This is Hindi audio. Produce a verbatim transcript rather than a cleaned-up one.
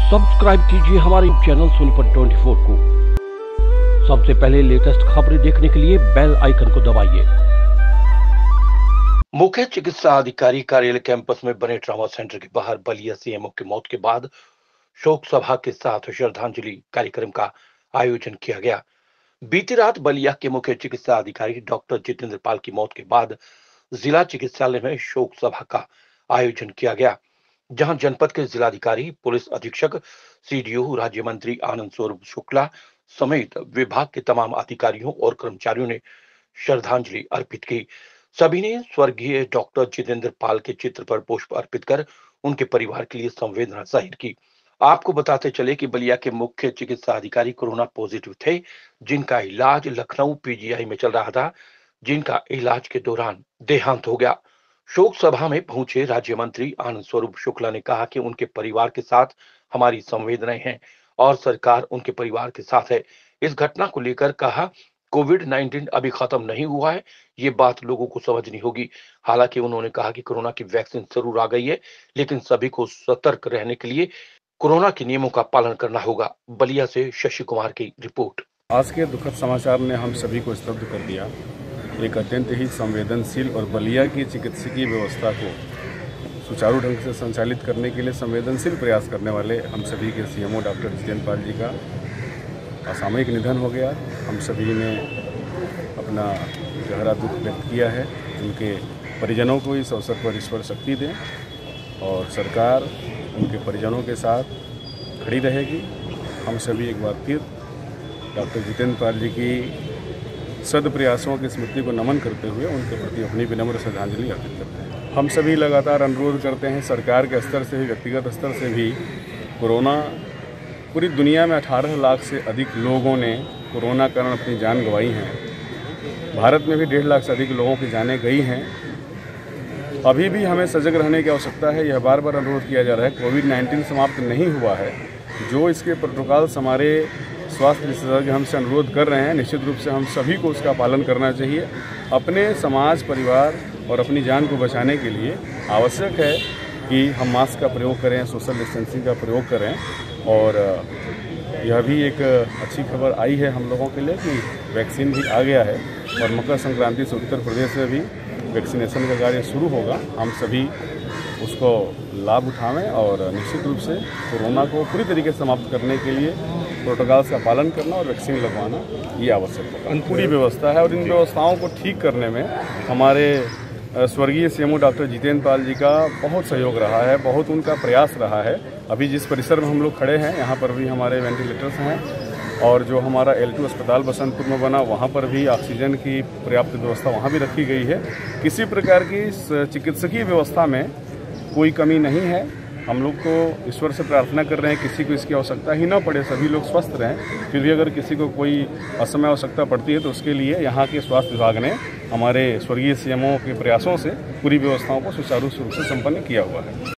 सब्सक्राइब कीजिए हमारे चैनल सोनीपत चौबीस को। सबसे पहले लेटेस्ट खबरें देखने के लिए बेल आइकन को दबाइए। मुख्य चिकित्सा अधिकारी कार्यालय कैंपस में बने ट्रॉमा सेंटर के बाहर बलिया सीएमओ की मौत के बाद शोक सभा के साथ श्रद्धांजलि कार्यक्रम का आयोजन किया गया। बीती रात बलिया के मुख्य चिकित्सा अधिकारी डॉक्टर जितेंद्र पाल की मौत के बाद जिला चिकित्सालय में शोक सभा का आयोजन किया गया, जहां जनपद के जिलाधिकारी, पुलिस अधीक्षक, सीडीओ, राज्य मंत्री आनंद स्वरूप शुक्ला समेत विभाग के तमाम अधिकारियों और कर्मचारियों ने श्रद्धांजलि अर्पित की। सभी ने स्वर्गीय डॉक्टर जितेंद्र पाल के चित्र पर पुष्प अर्पित कर उनके परिवार के लिए संवेदना जाहिर की। आपको बताते चले कि बलिया के मुख्य चिकित्सा अधिकारी कोरोना पॉजिटिव थे, जिनका इलाज लखनऊ पीजीआई में चल रहा था, जिनका इलाज के दौरान देहांत हो गया। शोक सभा में पहुंचे राज्य मंत्री आनंद स्वरूप शुक्ला ने कहा कि उनके परिवार के साथ हमारी संवेदनाएं हैं और सरकार उनके परिवार के साथ है। इस घटना को लेकर कहा, कोविड उन्नीस अभी खत्म नहीं हुआ है, ये बात लोगों को समझनी होगी। हालांकि उन्होंने कहा कि कोरोना की वैक्सीन जरूर आ गई है, लेकिन सभी को सतर्क रहने के लिए कोरोना के नियमों का पालन करना होगा। बलिया से शशि कुमार की रिपोर्ट। आज के दुखद समाचार ने हम सभी को स्तब्ध कर दिया। एक अत्यंत ही संवेदनशील और बलिया की चिकित्सकीय व्यवस्था को सुचारू ढंग से संचालित करने के लिए संवेदनशील प्रयास करने वाले हम सभी के सीएमओ डॉक्टर जितेंद्र पाल जी का असामयिक निधन हो गया। हम सभी ने अपना गहरा दुख व्यक्त किया है। उनके परिजनों को इस अवसर पर ईश्वर शक्ति दें और सरकार उनके परिजनों के साथ खड़ी रहेगी। हम सभी एक बार फिर डॉक्टर जितेंद्र पाल जी की सद प्रयासों की स्मृति को नमन करते हुए उनके प्रति अपनी विनम्र श्रद्धांजलि अर्पित करते हैं। हम सभी लगातार अनुरोध करते हैं सरकार के स्तर से भी, व्यक्तिगत स्तर से भी। कोरोना पूरी दुनिया में अठारह लाख से अधिक लोगों ने कोरोना कारण अपनी जान गंवाई है। भारत में भी डेढ़ लाख से अधिक लोगों की जानें गई हैं। अभी भी हमें सजग रहने की आवश्यकता है। यह बार बार अनुरोध किया जा रहा है। कोविड नाइन्टीन समाप्त नहीं हुआ है। जो इसके प्रोटोकॉल्स हमारे स्वास्थ्य विशेषज्ञ हमसे अनुरोध कर रहे हैं, निश्चित रूप से हम सभी को उसका पालन करना चाहिए। अपने समाज, परिवार और अपनी जान को बचाने के लिए आवश्यक है कि हम मास्क का प्रयोग करें, सोशल डिस्टेंसिंग का प्रयोग करें। और यह भी एक अच्छी खबर आई है हम लोगों के लिए कि वैक्सीन भी आ गया है और मकर संक्रांति से उत्तर प्रदेश में भी वैक्सीनेशन का कार्य शुरू होगा। हम सभी उसको लाभ उठावें और निश्चित रूप से कोरोना को पूरी तरीके से समाप्त करने के लिए प्रोटोकॉल्स का पालन करना और वैक्सीन लगवाना ये आवश्यक होगा। पूरी व्यवस्था है और इन व्यवस्थाओं को ठीक करने में हमारे स्वर्गीय सीएमओ डॉक्टर जितेंद्र पाल जी का बहुत सहयोग रहा है, बहुत उनका प्रयास रहा है। अभी जिस परिसर में हम लोग खड़े हैं, यहाँ पर भी हमारे वेंटिलेटर्स हैं और जो हमारा एल टू अस्पताल बसंतपुर में बना, वहाँ पर भी ऑक्सीजन की पर्याप्त व्यवस्था वहाँ भी रखी गई है। किसी प्रकार की चिकित्सकीय व्यवस्था में कोई कमी नहीं है। हम लोग तो ईश्वर से प्रार्थना कर रहे हैं किसी को इसकी आवश्यकता ही ना पड़े, सभी लोग स्वस्थ रहें। फिर भी अगर किसी को कोई असमय आवश्यकता पड़ती है तो उसके लिए यहाँ के स्वास्थ्य विभाग ने हमारे स्वर्गीय सीएमओ के प्रयासों से पूरी व्यवस्थाओं को सुचारू रूप से संपन्न किया हुआ है।